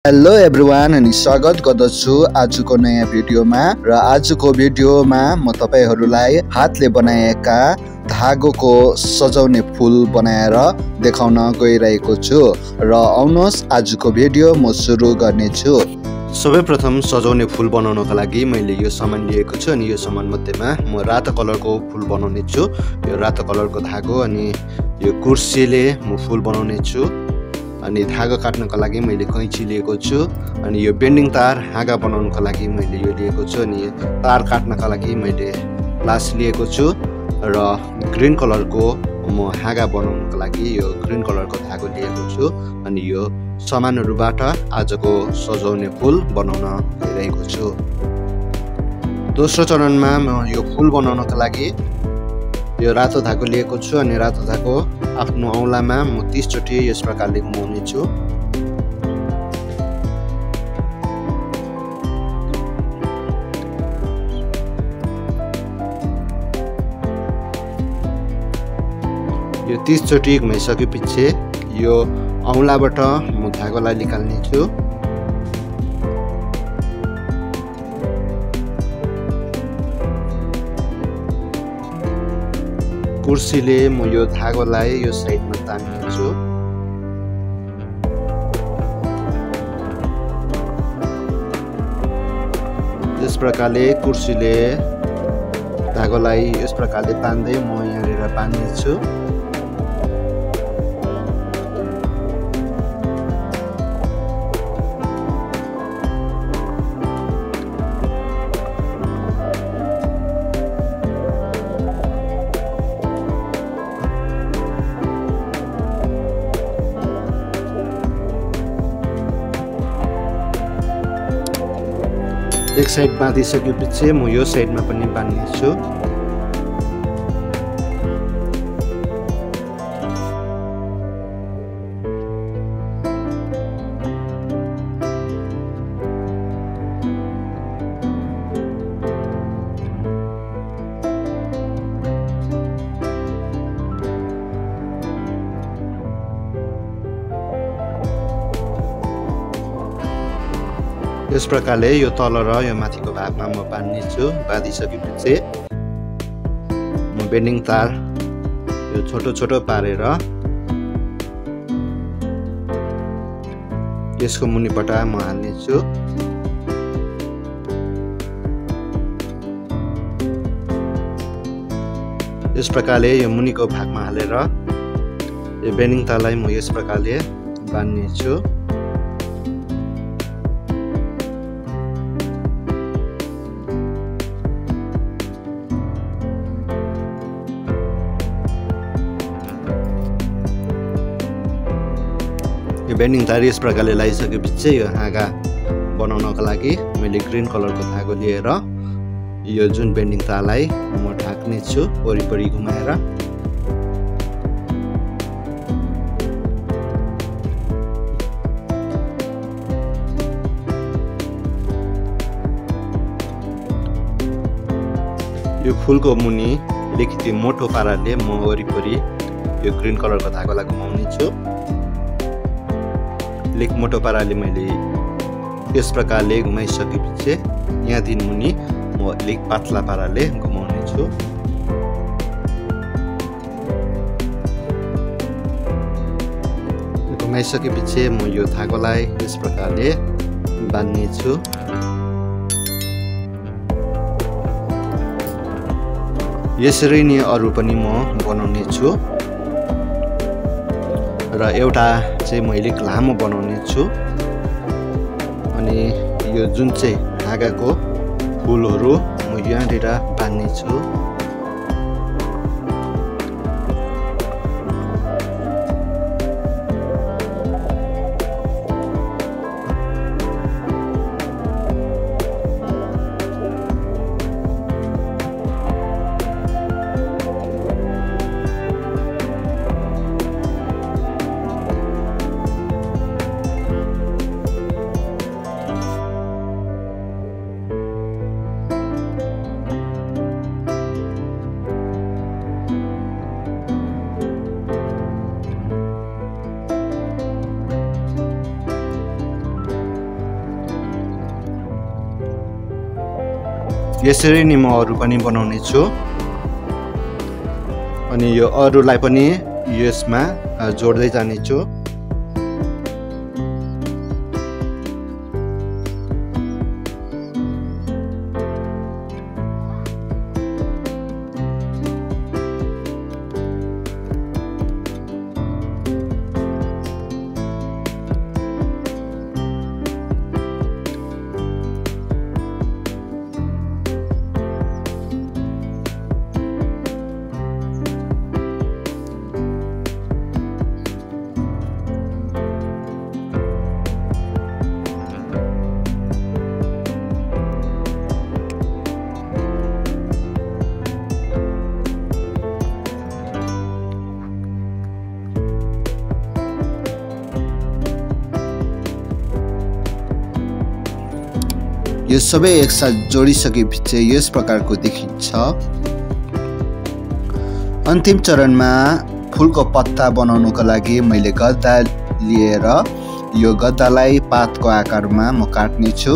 Hello everyone अनि स्वागत गर्दछु आजको नयाँ भिडियोमा। र आजको भिडियोमा म तपाईहरुलाई हातले बनाएका धागोको सजाउने फूल बनाएर देखाउन गइरहेको छु। र आउनुहोस् आजको भिडियो म सुरु गर्नेछु। सर्वप्रथम सजाउने फूल बनाउनका लागि मैले यो सामान लिएको छु अनि यो सामान मध्येमा म रातो कलरको फूल बनाउने छु। यो रातो कलरको धागो अनि यो कुर्सीले म फूल बनाउने छु। अनि धागा काट्नको लागि मैले कैंची लिएको छु अनि यो बेन्डिङ तार हाँगा बनाउनको लागि मैले यो लिएको छु अनि तार काट्नका लागि मैले प्लास लिएको छु र ग्रीन कलरको म हाँगा बनाउनको लागि यो ग्रीन कलरको धागो लिएको छु अनि यो सामानहरुबाट आजको सजाउने फूल बनाउन गइरहेको छु। दोस्रो चरणमा म यो फूल बनाउनको लागि यो रातो धागो लिएको छु अनि रातो धागो आफ्नो औंलामा म 30 चोटी यस प्रकारले घुमाउने छु। यो 30 चोटी घुमाइसकेपछि यो औंलाबाट म धागोलाई निकाल्ने छु। कुर्सीले म यो धागोलाई यो साइडमा तान्छु। यस प्रकारले कुर्सीले धागोलाई यस प्रकारले तान्दै म यहाँनिर बान्ने छु। एक साइड बाँधिसकेपछि म यो साइडमा पनि बान्ने छु। यस प्रकारले यो तल र यो माथिको भागमा म बान्ने छु। बाँधिसकेपछि म बेन्डिङ तार यो छोटो छोटो पारेर यसको मुनिपटा म हाल्ने छु। यस प्रकारले यो मुनिको भागमा हालेर यो बेन्डिङ तारलाई म यस प्रकारले बान्ने छु। यो बेन्डिङ तार यस प्रकारले लगाइसकेपछि यो हाँगा बनाउनको लागि मैले ग्रीन कलरको धागो लिएर यो जुन बेन्डिङ तारलाई म ढाक्ने छु वरिपरि घुमाएर। यो फूलको मुनि अलिकति मोटो पाराले म वरिपरि यो ग्रीन कलरको धागोलाई घुमाउने छु। अलिक मोटो पाराले मैले यस प्रकारले घुमाइसकेपछि यहाँदेखि मुनि म अलिक पातला पाराले घुमाउने छु। घुमाइसकेपछि म यो धागोलाई यस प्रकारले बान्ने छु। यसरी नै अरु पनि म बनाउने छु र एउटा चाहिँ म अलिक लामो बनाउने छु अनि यो जुन चाहिँ हाँगाको फूलहरु म यहाँनिर बान्ने छु। यसरी नै म अरू पनि बनाउने छु अनि यो अरूलाई पनि यसमा जोड्दै जाने छु। यो सबै एकसाथ जोडिसकेपछि यस प्रकारको देखिन्छ। अन्तिम चरणमा फुलको पत्ता बनाउनको लागि मैले गद्दा लिएर यो गद्दालाई पातको आकारमा म काट्ने छु।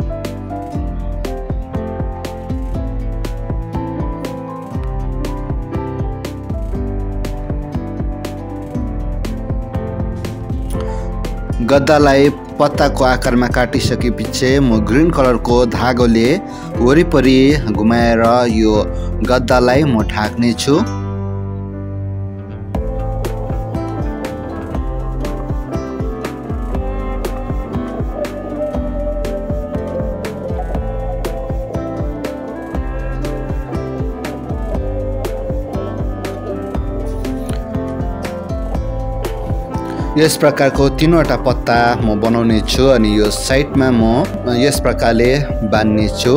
गद्दालाई पत्ताको आकारमा काटिसकेपछि म ग्रीन कलरको धागोले वरिपरि घुमाएर यो गद्दालाई म ढाक्ने छु। यस प्रकारको 3वटा पत्ता म बनाउने छु अनि यो साइडमा म यस प्रकारले बान्ने छु।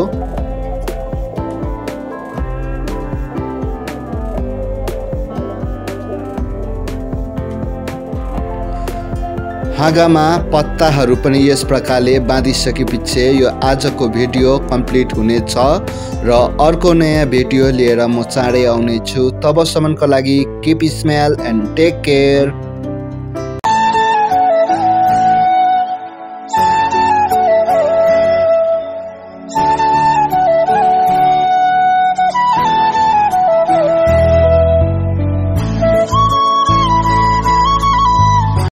हाँगामा पत्ताहरू पनि यस प्रकारले बाँधिसकेपछि यो आजको भिडियो कम्प्लिट हुनेछ र अर्को नयाँ भिडियो लिएर म चाँडै आउने छु। तबसम्मको लागि keep smile and take care.